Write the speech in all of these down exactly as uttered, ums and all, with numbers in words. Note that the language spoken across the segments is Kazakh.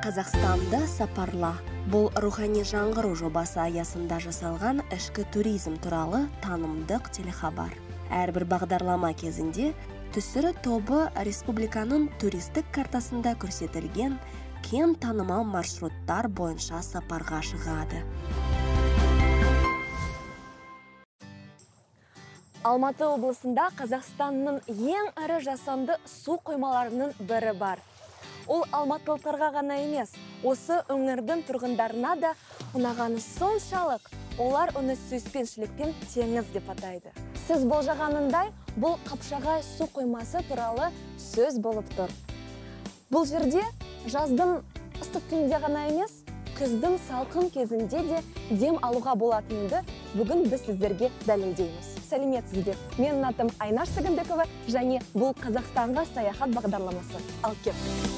Қазақстанда сапарла. Бұл рухани жаңғыру жобасы аясында жасалған ішкі туризм туралы танымдық телехабар. Әрбір бағдарлама кезінде түсірі тобы республиканың туристік картасында көрсетілген кең танымал маршруттар бойынша сапарға шығады. Алматы облысында Қазақстанның ең ірі жасанды су қоймаларының бірі бар. Ол алматылықтарға ғана емес, осы өңірдің тұрғындарына да ұнағаны соншалық, олар оны сүйіспеншілікпен теңіз деп атайды. Сіз болжағанындай, бұл Қапшағай су қоймасы туралы сөз болып тұр. Бұл жерде жаздың ыстық күнде ғана емес, күздің салқын кезінде де дем алуға болатынды бүгін біз сіздерге дәлелдейміз. Сәлеметсіздер. Менің атым Айнаш Сәгімбекова, және бұл Қазақстанға саяхат бағдарламасы. Ал кеп.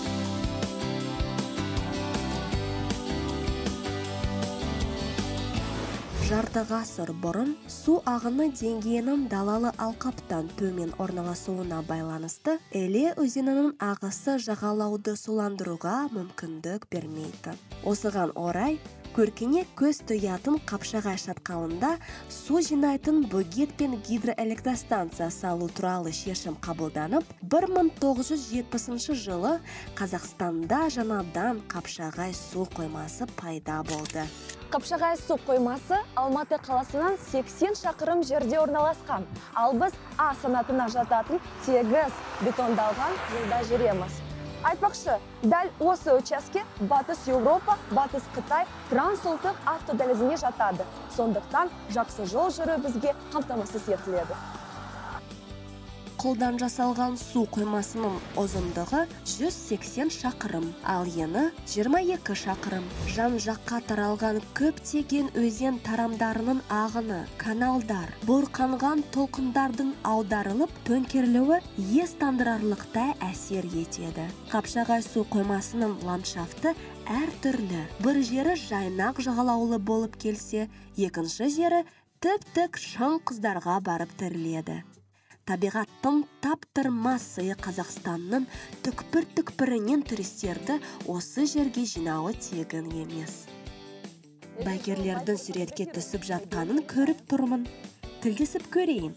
Жарты ғасыр бұрын су ағыны деңгейінің далалы алқаптан төмен орналасуына байланысты Іле өзенінің ағысы жағалауды суландыруға мүмкіндік бермейді. Осыған орай, көркіне көз тұятын Қапшағай шатқалында су жинайтын бөгет пен гидроэлектростанция салу туралы шешім қабылданып, бір мың тоғыз жүз жетпісінші жылы Қазақстанда жаңадан Қапшағай су қоймасы пайда болды. Қапшағай су қоймасы Алматы қаласынан сексен шақырым жерде орналасқан, ал біз А санатына жататын тегіс бетондалған жолда жүреміз. Айтпақшы, дәл осы участке Батыс Еуропа, Батыс Қытай трансұлттық автодәлізіне жатады. Сондықтан жақсы жол жүру бізге қамтамасыз етіледі. Қолдан жасалған су қоймасының ұзындығы жүз сексен шақырым, ал ені жиырма екі шақырым. Жан-жаққа таралған көптеген өзен тарамдарының ағыны, каналдар, бұрқанған толқындардың аударылып, төңкерілуі ес тандырарлықтай әсер етеді. Қапшағай су қоймасының ландшафты әр түрлі. Бір жері жайнақ жағалаулы болып келсе, екінші жері тіп-тік шың құздарға барып тіріледі. Табиғаттың таптырмас сыйы Қазақстанның түкпір-түкпірінен туристерді осы жерге жинауы тегін емес. Байгерлердің суретке түсіп жатқанын көріп тұрмын. Тілдесіп көрейін.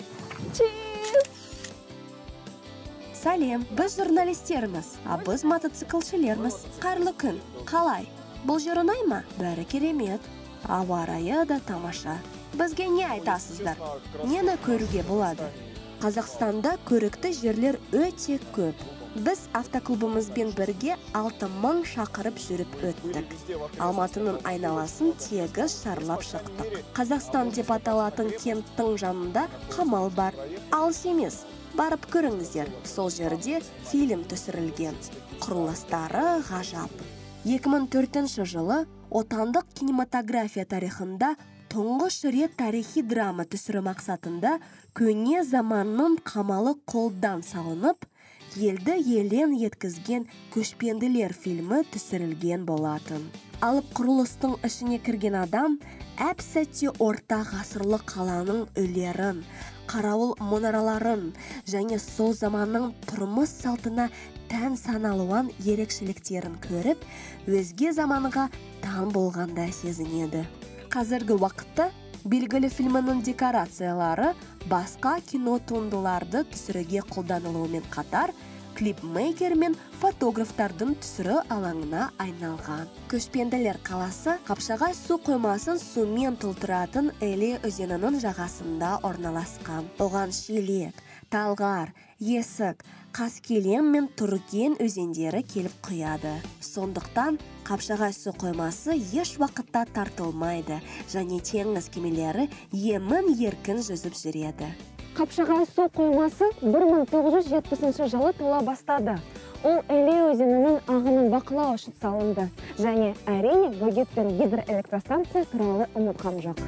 Сәлем, біз журналистерміз, а біз мотоциклшілерміз. Қарлы күн, қалай? Бұл жер ұнай ма? Бәрі керемет. Ауа райы да тамаша. Бізге не айтасыздар? Нені көруге болады? Қазақстанда көрікті жерлер өте көп. Біз автоклубымызбен бірге алты мың шақырып жүріп өттік. Алматының айналасын тегіс шарлап шықтық. Қазақстан деп аталатын кенттің жанында қамал бар. Алыс емес, барып көріңіздер. Сол жерде фильм түсірілген. Құрылыстары ғажап. екі мың төртінші жылы отандық кинематография тарихында тұңғыш рет тарихи драма түсіру мақсатында көне заманның қамалы қолдан салынып, елді елен еткізген көшпенділер фильмі түсірілген болатын. Алып құрылыстың ішіне кірген адам әп-сәтте орта ғасырлы қаланың үйлерін, қарауыл мұнараларын және сол заманның тұрмыс салтына тән саналуан ерекшеліктерін көріп, өзге заманға таң болғандай сезінеді. Қазіргі уақытта белгілі фильмінің декорациялары басқа кино туындыларды түсіруге қолданылуымен қатар, клипмейкер мен фотографтардың түсіру алаңына айналған. Көшпенділер қаласы Қапшағай су қоймасын сумен толтыратын Іле өзенінің жағасында орналасқан. Оған Шелек, Талғар, Есік, Қаскелем мен Тұрген өзендері келіп құяды. Сондықтан Қапшағай су қоймасы еш уақытта тартылмайды және теңіз кемелері емін еркін жүзіп жүреді. Қапшағай су қоймасы бір мың тоғыз жүз жетпісінші жылы тола бастады. Ол Іле өзенінің ағынын бақылау үшін салынды және әрине бөгет пен гидроэлектростанция туралы ұмытқан жоқ.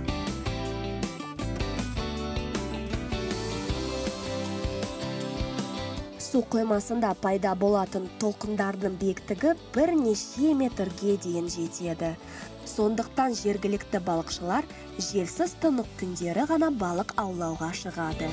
Су қоймасында пайда болатын толқындардың биіктігі бірнеше метрге дейін жетеді. Сондықтан жергілікті балықшылар желсіз тынық күндері ғана балық аулауға шығады.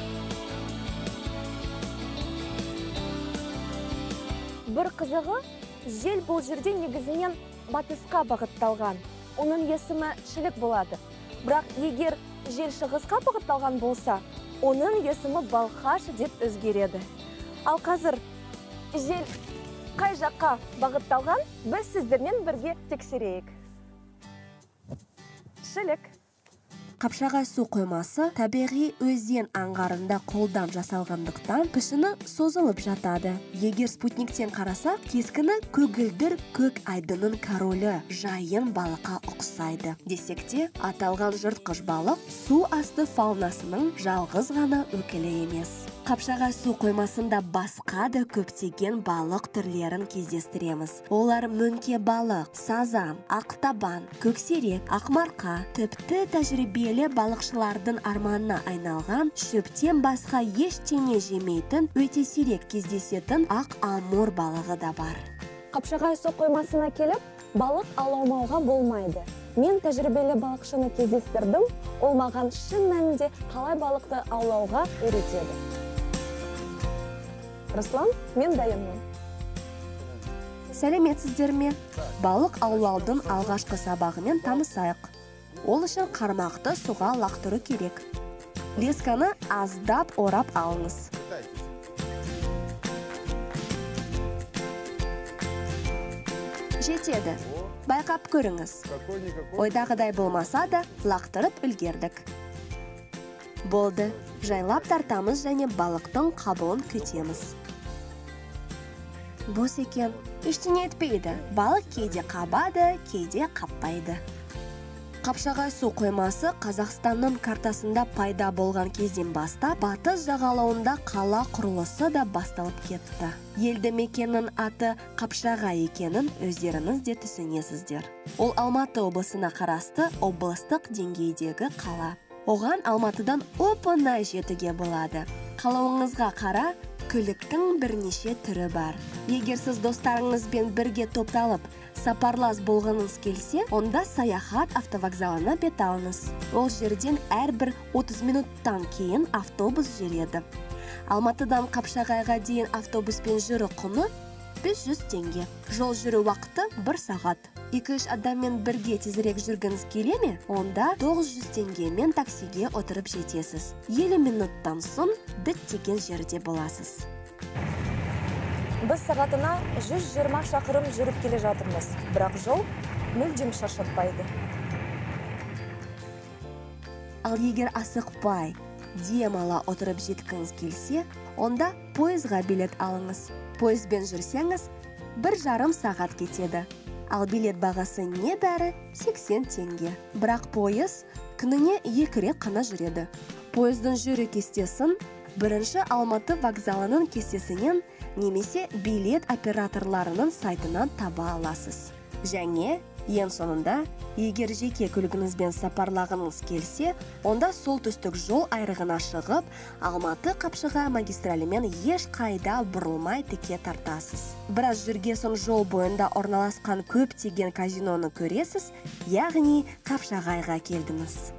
Бір қызығы, Жел бұл жерде негізінен батысқа бағытталған. Оның есімі шілік болады. Бірақ егер жел шығысқа бағытталған болса, оның есімі балқаш деп өзгереді. Ал қазір жел қай жаққа бағытталған, біз сіздермен бірге тексерейік. Шілік. Қапшағай су қоймасы табиғи өзен аңғарында қолдан жасалғандықтан пішіні созылып жатады. Егер спутниктен қарасақ, кескіні көгілдір көк айдынның королі жайын балыққа ұқсайды. Десек те, аталған жыртқыш балық су асты фаунасының жалғыз ғана өкілі емес. Қапшағай су қоймасында басқа да көптеген балық түрлерін кездестіреміз. Олар мөңке балық, сазан, ақтабан, көксерек, ақмарқа, тіпті тәжірибелі балықшылардың арманына айналған шөптен басқа ештеңе жемейтін өте сирек кездесетін ақ амур балығы да бар. Қапшағай су қоймасына келіп, балық аулауға болмайды. Мен тәжірибелі балықшыны кездестірдім, ол маған шын мәнінде қалай балықты аулауға үйретеді. Руслан, мен дайынмын. Сәлеметсіздер ме? Балық аулаудың алғашқы сабағымен танысайық. Ол үшін қармақты суға лақтыру керек. Лесканы аздап орап алыңыз. Жетеді. Байқап көріңіз. Ойдағыдай болмаса да лақтырып үлгердік. Болды. Жайлап тартамыз және балықтың қабуын күтеміз. Бос екен, ештеңе етпейді. Балық кейде қабады, кейде қаппайды. Қапшағай су қоймасы Қазақстанның картасында пайда болған кезден бастап, батыс жағалауында қала құрылысы да басталып кетті. Елді мекеннің аты Қапшағай екенін өздеріңіз де түсінесіздер. Ол Алматы облысына қарасты облыстық деңгейдегі қала. Оған Алматыдан оп-оңай жетуге болады. Қалауыңызға қара, көліктің бірнеше түрі бар. Егер сіз достарыңызбен бірге топталып, сапарлас болғаныңыз келсе, онда саяхат автовокзалына бет алыңыз. Ол жерден әрбір отыз минуттан кейін автобус жүреді. Алматыдан Қапшағайға дейін автобуспен жүру құны бес жүз теңге. Жол жүру уақыты бір сағат. екі-үш адаммен бірге тезірек жүргіңіз келе ме? Онда тоғыз жүз теңгемен таксиге отырып жетесіз. елу минуттан соң діттеген жерде боласыз. Біз сағатына жүз жиырма шақырым жүріп келе жатырмыз, бірақ жол мүлдем шаршатпайды. Ал егер асықпай, демала отырып жеткіңіз келсе, онда пойызға билет алыңыз. Пойызбен жүрсеңіз, бір жарым сағат кетеді. Ал билет бағасы небәрі сексен теңге. Бірақ пойыз күніне екі рет қана жүреді. Пойыздың жүру кестесін бірінші Алматы вокзалының кестесінен немесе билет операторларының сайтынан таба аласыз. Және ең соңында, егер жеке көлігіңізбен сапарлағыңыз келсе, онда солтүстік жол айрығына шығып, Алматы Қапшағай магистралімен еш қайда бұрылмай тіке тартасыз. Біраз жүрген соң жол бойында орналасқан көптеген казиноны көресіз, яғни Қапшағайға келдіңіз.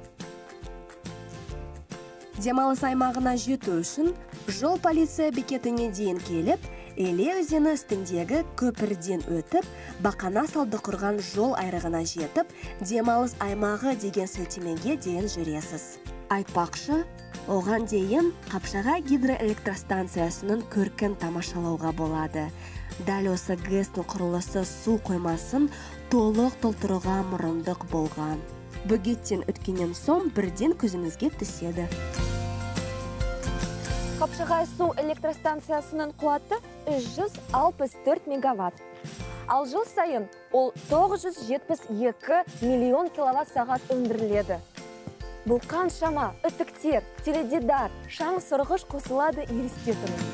Демалыс аймағына жету үшін жол полиция бекетіне дейін келіп, Еле өзені үстіндегі көпірден өтіп, Бақана салды құрған жол айрығына жетіп, демалыс аймағы деген сілтемеге дейін жүресіз. Айтпақшы, оған дейін Қапшағай гидроэлектростанциясының көркін тамашалауға болады. Дәл осы ГЭС-тің құрылысы су қоймасын толық толтыруға мұрындық болған. Бөгеттен өткеннен соң бірден көзіңізге түседі. Қапшағай су электростанциясының қуаты үш жүз алпыс төрт мегаватт. Ал жыл сайын ол тоғыз жүз жетпіс екі миллион киловатт сағат өндіріледі. Бұл қаншама үтіктер, теледидар, шаң сұрғыш қосылады елестетіңіз.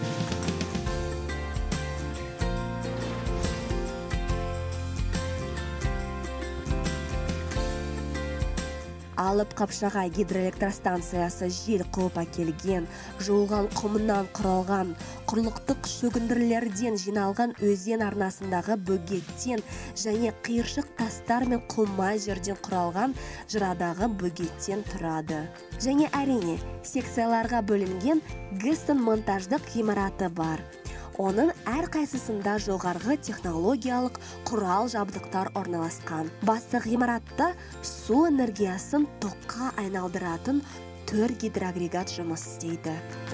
Алып Қапшағай гидроэлектростанциясы жел қуып әкелген, жуылған құмынан құралған, құрлықтық шөгінділерден жиналған өзен арнасындағы бөгеттен және қиыршық тастар мен құмай жерден құралған жырадағы бөгеттен тұрады. Және әрине, секцияларға бөлінген ГЭС-тің монтаждық ғимараты бар. Оның әр қайсысында жоғарғы технологиялық құрал жабдықтар орналасқан. Басты ғимаратта су энергиясын тоққа айналдыратын төрт гидроагрегат жұмыс істейді.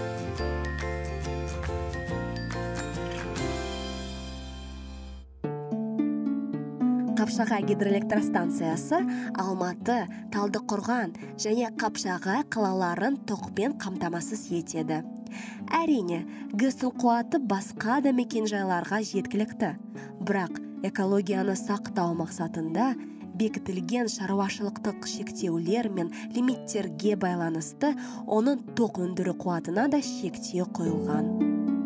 Қапшаға гидроэлектростанциясы Алматы, Талдықорған және Қапшаға қалаларын тоқпен қамтамасыз етеді. Әрине, газ қуаты басқа да мекенжайларға жеткілікті. Бірақ экологияны сақтау мақсатында бекітілген шаруашылықтық шектеулер мен лимиттерге байланысты оның тоқ өндіру қуатына да шектеу қойылған.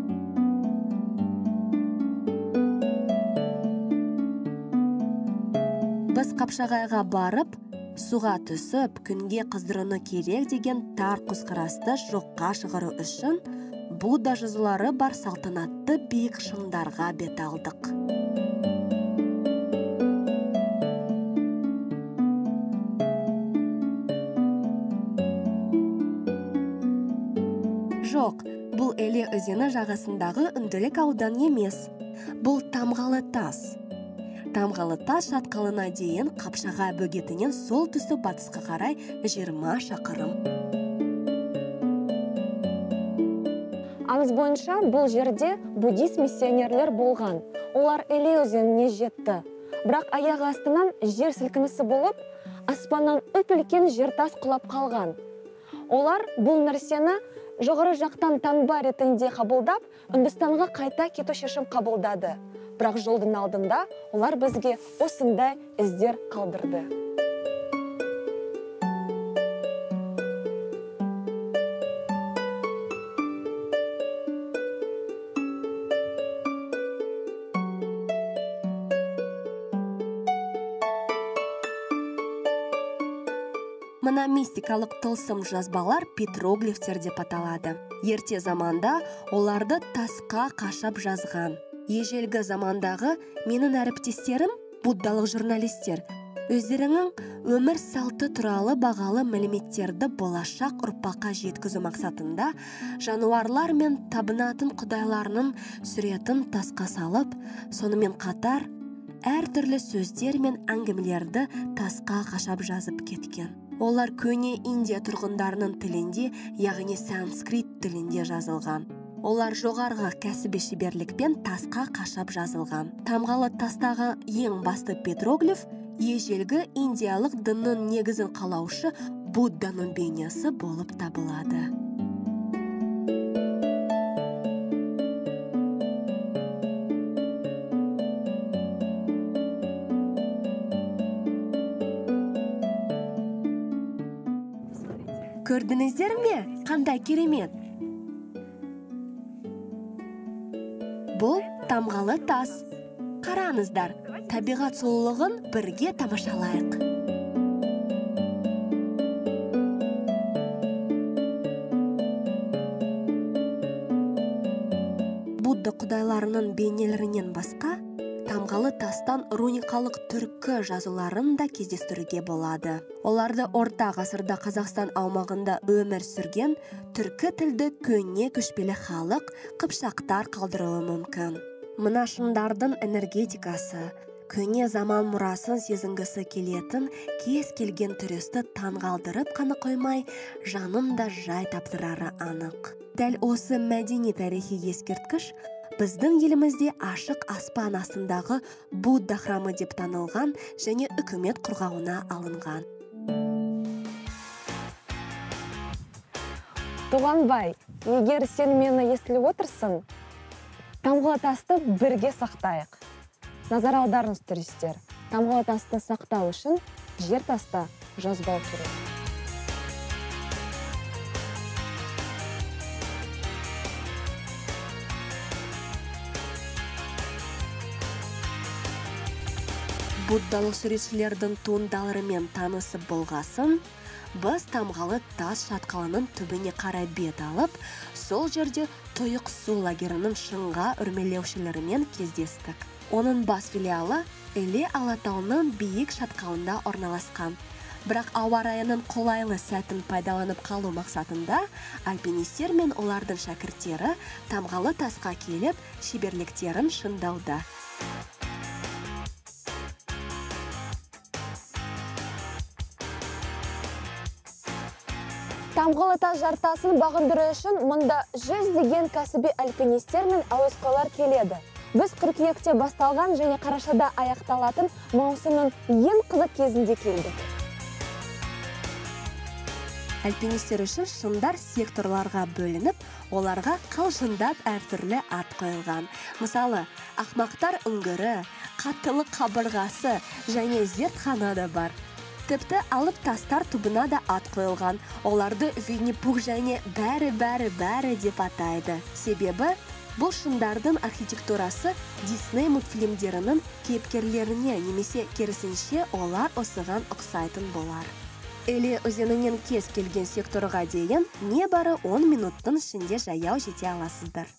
Біз Қапшағайға барып, суға түсіп, күнге қыздырыны керек деген тар көзқарасты жоққа шығару үшін Будда жазулары бар салтанатты биік шыңдарға бет алдық. Жоқ, бұл Еле өзені жағасындағы Үнділік аудан емес. Бұл Тамғалы тас. Тамғалы тас шатқалына дейін Қапшағай бөгетінен сол түсі батысқа қарай жиырма шақырым. Аңыз бойынша бұл жерде буддист миссионерлер болған. Олар Еле өзеніне жетті. Бірақ аяқ астынан жер сілкінісі болып, аспаннан үп-үлкен жертас құлап қалған. Олар бұл нәрсені жоғары жақтан таңба ретінде қабылдап, Үндістанға қайта кету шешім қабылдады. Бірақ жолдың алдында олар бізге осындай іздер қалдырды. Мына мистикалық тылсым жазбалар петроглифтер деп аталады. Ерте заманда оларды тасқа қашап жазған. Ежелгі замандағы менің әріптестерім, буддалық журналистер, өздерінің өмір салты туралы бағалы мәліметтерді болашақ ұрпаққа жеткізу мақсатында жануарлар мен табынатын құдайларының суретін тасқа салып, сонымен қатар әртүрлі сөздер мен әңгімелерді тасқа қашап жазып кеткен. Олар көне Индия тұрғындарының тілінде, яғни санскрит тілінде жазылған. Олар жоғарғы кәсіби шеберлікпен тасқа қашап жазылған. Тамғалы тастағы ең басты петроглиф ежелгі индиялық діннің негізін қалаушы Будданың бейнесі болып табылады. Көрдіңіздер ме? Қандай керемет! Бұл Тамғалы тас. Қараңыздар, табиғат сұлулығын бірге тамашалайық. Будда құдайларының бейнелерінен басқа, Тамғалы тастан руникалық түркі жазуларын да кездестіруге болады. Оларды орта ғасырда Қазақстан аумағында өмір сүрген түркі тілді көне көшпелі халық қыпшақтар қалдыруы мүмкін. Мына шыңдардың энергетикасы, көне заман мұрасын сезінгісі келетін кез келген туристі таңғалдырып қана қоймай, жанын да жай таптырары анық. Дәл осы мәдени тарихи ескерткіш біздің елімізде ашық аспан астындағы Будда храмы деп танылған және үкімет қорғауына алынған. Туғанбай, егер сен мені естіліп отырсың, Тамғалы тасты бірге сақтайық. Назар аударыңыз туристер, Тамғалы тасты сақтау үшін жер таста жазбау керек. Буддалық суретшілердің туындаларымен танысып болғасын, біз Тамғалы тас шатқалының түбіне қарай бет алып, сол жерде Тұйық су лагерінің шыңға үрмелеушілерімен кездестік. Оның бас филиалы Еле Алатауының биік шатқалында орналасқан. Бірақ ауа райының қолайлы сәтін пайдаланып қалу мақсатында альпинистер мен олардың шәкірттері тамғалы тасқа келіп, шеберліктерін шыңдауда. Тамғалы тас жартасын бағындыру үшін мұнда жүздеген кәсіби альпинистер мен әуесқойлар келеді. Біз қыркүйекте басталған және қарашада аяқталатын маусымның ең қызық кезінде келдік. Альпинистер үшін шыңдар секторларға бөлініп, оларға қалжыңдап әртүрлі ат қойылған. Мысалы, ақмақтар үңгірі, қаттылық қабырғасы және зертхана да бар. Тіпті алып тастар түбіна да ат қойылған. Оларды Винни-Пух және бәрі-бәрі-бәрі деп атайды. Себебі, бұл шыңдардың архитектурасы Дисней мультфильмдерінің кейіпкерлеріне немесе керісінше олар осыған ұқсайтын болар. Эле өзенінің кез келген секторға дейін не бары он минуттың ішінде жаяу жете аласыздар.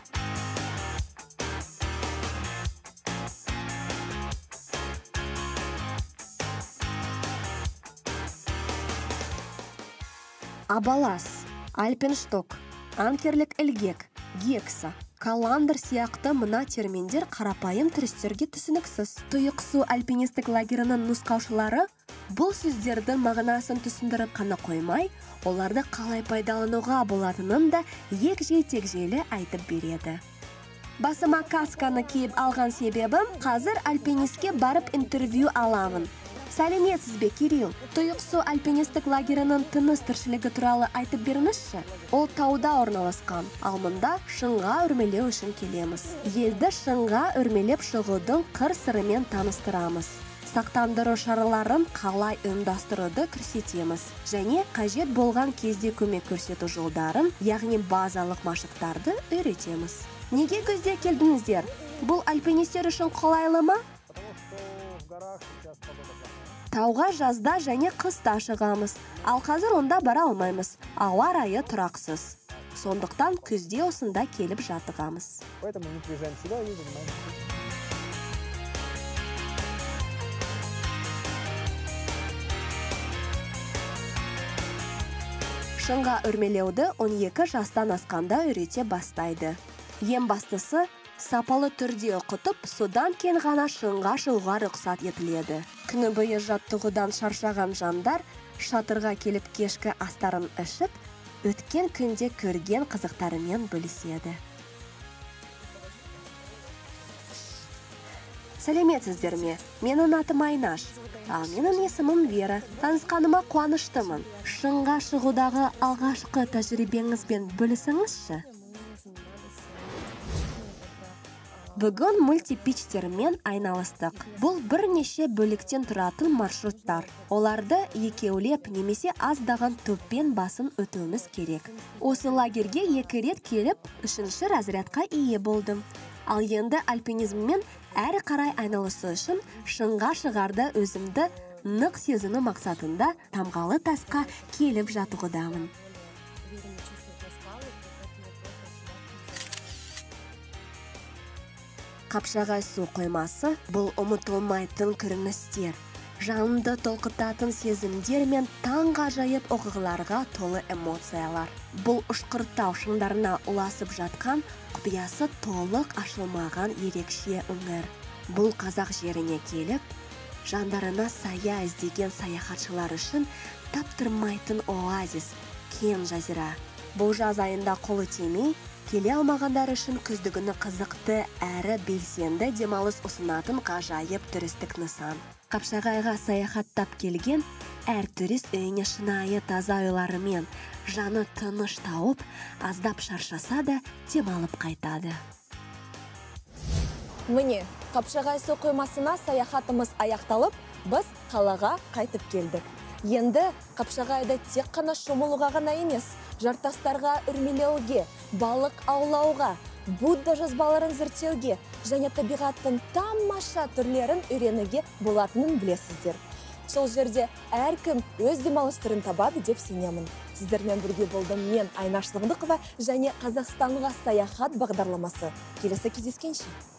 Абалас, альпиншток, анкерлік ілгек, гекса, каландр сияқты мына терминдер қарапайым туристерге түсініксіз. Тұйық су альпинистік лагерінің нұсқаушылары бұл сөздердің мағынасын түсіндіріп қана қоймай, оларды қалай пайдалануға болатынын да егжей-тегжейлі айтып береді. Басыма касканы киіп алған себебім, қазір альпинистке барып интервью аламын. Сәлеметсіз бе, Кирилл? Тұйық су альпинистік лагерінің тыныс тіршілігі туралы айтып беріңізші. Ол тауда орналасқан, ал мұнда шыңға үрмелеу үшін келеміз. Елді шыңға үрмелеп шығудың қыр-сырымен таныстырамыз. Сақтандыру шараларын қалай ұйымдастыруды көрсетеміз. Және қажет болған кезде көмек көрсету жолдарын, яғни базалық машықтарды үйретеміз. Неге күзде келдіңіздер? Бұл альпинистер үшін қолайлы ма? Тауға жазда және қыста шығамыз, ал қазір онда бара алмаймыз. Ауа райы тұрақсыз. Сондықтан күзде осында келіп жатығамыз. Шыңға үрмелеуді он екі жастан асқанда үйрете бастайды. Ең бастысы, сапалы түрде оқытып, содан кейін ғана шыңға шығуға рұқсат етіледі. Күні бойы жаттығудан шаршаған жандар шатырға келіп кешкі астарын ішіп, өткен күнде көрген қызықтарымен бөліседі. Сәлеметсіздер ме? Менің атым Айнаш, ал менің есімім Вера. Танысқаныма қуаныштымын. Шыңға шығудағы алғашқы тәжірибеңізбен бөлісіңізші. Бүгін мультипичтермен айналыстық. Бұл бірнеше бөліктен тұратын маршруттар. Оларды екеулеп немесе аздаған топпен басын өтуіміз керек. Осы лагерге екі рет келіп, үшінші разрядқа ие болдым. Ал енді альпинизммен әрі қарай айналысы үшін шыңға шығарда өзімді нық сезіну мақсатында тамғалы тасқа келіп жатығудамын. Қапшағай су қоймасы бұл ұмытылмайтын көріністер. Жанды толқытатын сезімдер мен таңғажайып оқиғаларға толы эмоциялар. Бұл ұшқырттау шыңдарына ұласып жатқан құпиясы толық ашылмаған ерекше өңір. Бұл қазақ жеріне келіп, жандарына сая іздеген саяхатшылар үшін таптырмайтын оазис, кең жазира. Бұл жаз айында қолы тимей, келе алмағандар үшін күздігіні қызықты әрі белсенді демалыс ұсынатын ғажайып туристік нысан. Қапшағайға саяхаттап келген әр турист үйіне шынайы таза ойларымен жаны тыныш тауып, аздап шаршаса да демалып қайтады. Міне, Қапшағай су қоймасына саяхатымыз аяқталып, біз қалаға қайтып келдік. Енді Қапшағайда тек қана шомылуға ғана емес, жартастарға үрмелеуге, балық аулауға, Будда жазбаларын зерттеуге және табиғаттың тамаша түрлерін үйренуге болатынын білесіздер. Сол жерде әркім өз демалыс түрін табады деп сенемін. Сіздермен бірге болдым мен Айнаш Сығындықова және Қазақстанға саяхат бағдарламасы. Келесі кездескенше.